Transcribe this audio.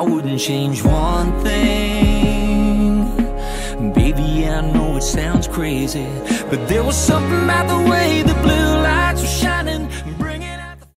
I wouldn't change one thing. Baby, I know it sounds crazy, but there was something about the way that